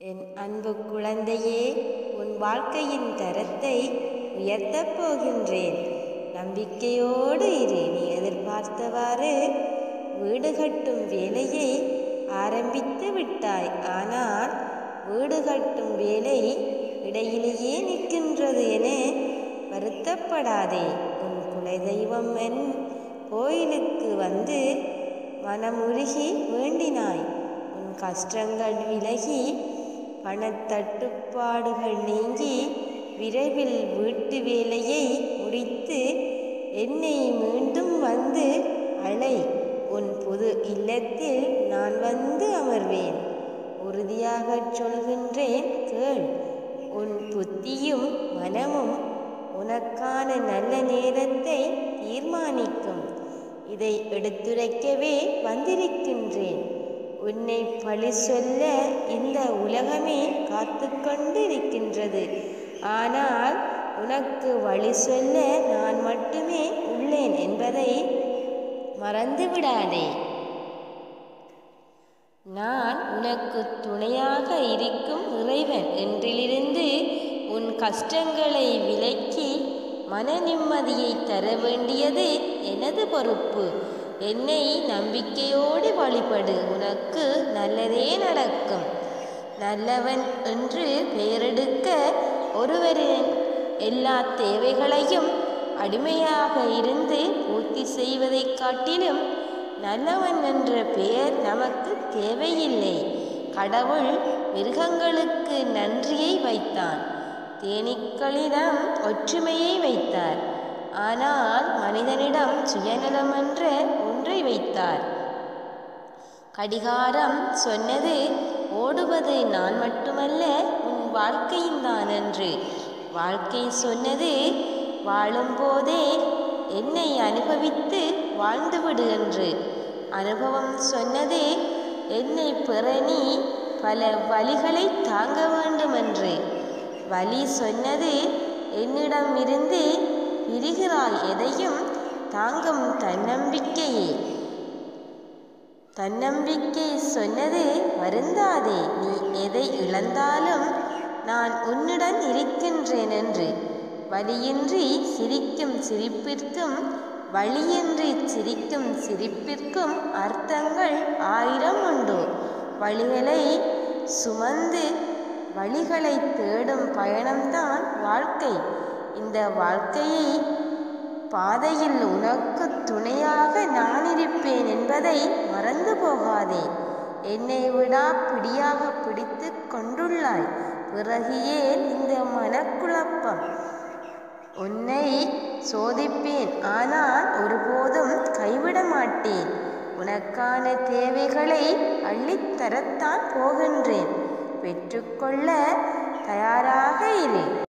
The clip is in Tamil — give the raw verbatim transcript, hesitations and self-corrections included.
என் அன்பு குழந்தையே, உன் வாழ்க்கையின் தரத்தை உயர்த்தப் போகின்றேன். நம்பிக்கையோடு இரு. நீ எதிர்பார்த்தவாறு வீடு கட்டும் வேலையை ஆரம்பித்து விட்டாய். ஆனால் வீடு கட்டும் வேலை இடையிலேயே நிற்கின்றது என வருத்தப்படாதே. உன் குலதெய்வம் என் கோயிலுக்கு வந்து மனமுருகி வேண்டினாய். உன் கஷ்டங்கள் விலகி பணத்தட்டுப்பாடுகள் நீங்கி விரைவில் வீட்டு வேலையை முடித்து என்னை மீண்டும் வந்து அழை. உன் புது இல்லத்தில் நான் வந்து அமர்வேன். உறுதியாகச் சொல்கின்றேன், கேள். உன் புத்தியும் மனமும் உனக்கான நல்ல நேரத்தை தீர்மானிக்கும். இதை எடுத்துரைக்கவே வந்திருக்கின்றேன். உன்னை பழி சொல்ல இந்த உலகமே காத்து கொண்டு இருக்கின்றது. ஆனால் உனக்கு வழி சொல்ல நான் மட்டுமே உள்ளேன் என்பதை மறந்து விடாதே. நான் உனக்கு துணையாக இருக்கும் இறைவன் என்றிலிருந்து உன் கஷ்டங்களை விலக்கி மன நிம்மதியை தர வேண்டியது எனது பொறுப்பு. என்னை நம்பிக்கையோடு வழிபடு. உனக்கு நல்லதே நடக்கும். நல்லவன் என்று பெயரெடுக்க ஒருவரின் எல்லா தேவைகளையும் அடிமையாக இருந்து பூர்த்தி செய்வதைக் காட்டிலும் நல்லவன் என்ற பெயர் நமக்கு தேவையில்லை. கடவுள் மிருகங்களுக்கு நன்றியை வைத்தான், தேனீக்களிடம் ஒற்றுமையை வைத்தார். ஆனால் மனிதனிடம் சுயநலம் என்ற ஒன்றை வைத்தார். கடிகாரம் சொன்னது ஓடுவது நான் மட்டுமல்ல, உன் வாழ்க்கையின்தான் என்று. வாழ்க்கை சொன்னது வாழும்போதே என்னை அனுபவித்து வாழ்ந்துவிடு என்று. அனுபவம் சொன்னது என்னை பெற நீ பல வலிகளை தாங்க வேண்டும் என்று. வலி சொன்னது என்னிடம் இருந்து பிரிகிறாய் எதையும் தாங்கும் தன்னம்பிக்கையே. தன்னம்பிக்கை சொன்னது வருந்தாதே, நீ எதை இழந்தாலும் நான் உன்னுடன் இருக்கின்றேன் என்று. வலியின்றி சிரிக்கும் சிரிப்பிற்கும் வலியின்றி சிரிக்கும் சிரிப்பிற்கும் அர்த்தங்கள் ஆயிரம் உண்டு. வலிகளை சுமந்து வழிகளை தேடும் பயணம்தான் வாழ்க்கை. இந்த வாழ்க்கையை பாதையில் உனக்கு துணையாக நான் இருப்பேன் என்பதை மறந்து போகாதே. என்னை விடா பிடியாக பிடித்து கொண்டுள்ளாய். பிறகு ஏன் இந்த மனக்குழப்பம்? உன்னை சோதிப்பேன், ஆனால் ஒருபோதும் கைவிட மாட்டேன். உனக்கான தேவைகளை அள்ளித்தரத்தான் போகின்றேன். பெற்றுக்கொள்ள தயாராக இரு.